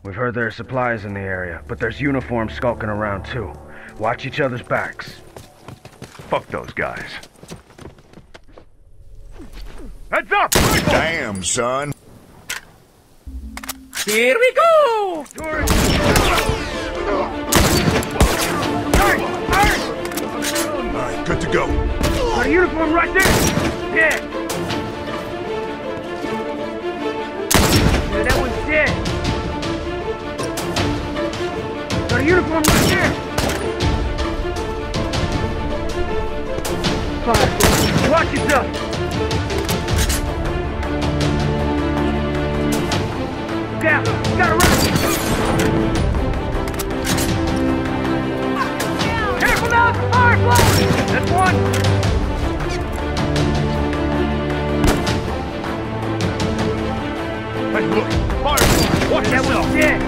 We've heard there are supplies in the area, but there's uniforms skulking around too. Watch each other's backs. Fuck those guys. Heads up! Damn, son. Here we go! Alright, good to go. Got a uniform right there! Yeah! Yeah, that one's dead! Got a uniform right there! Fine. Watch yourself! Down! Gotta run! Careful now! Fire blowing! That's one! Hey, look! Fire! Watch That yourself! one's dead!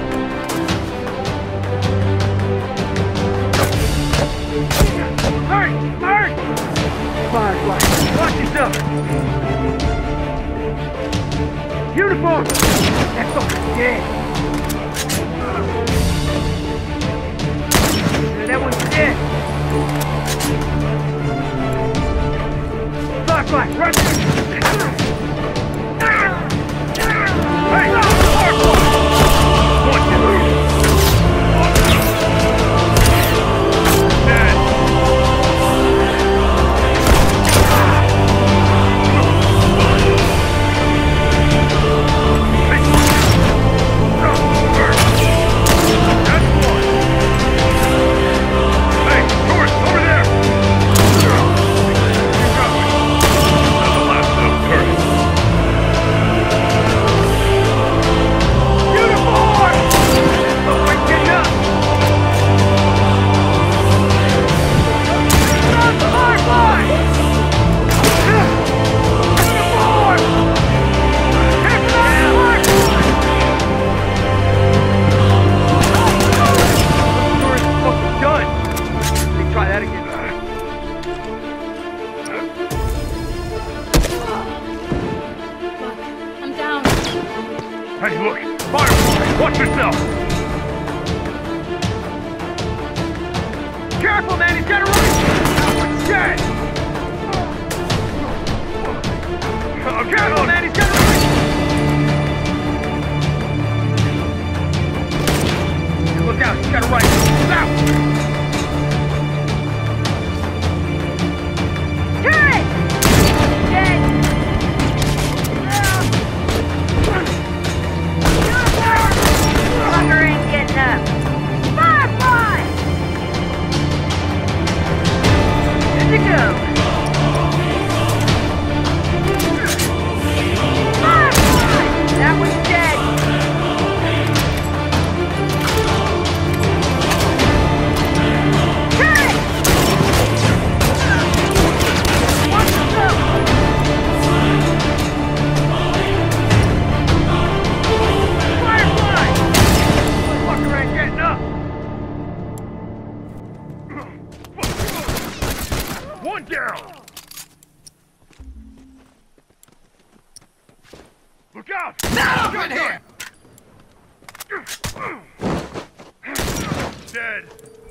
Hurry! Hurry! Firefly! Watch yourself! Uniform! That fucker's dead! That one's dead! Firefly! Right there! Hey! Firefly! Watch it! Dead! Hey, look! Firefly! Watch yourself! Careful, man! He's got a right! Dead! Careful, man! He's got a right! Look out! He's got a right! Out! Turret! Dead! Fucker ain't getting up! Firefly! Good to go! Firefly! That one's dead! Turret! Watch yourself! Firefly! Fucker ain't getting up! One down! Look out! Not over here! Dead!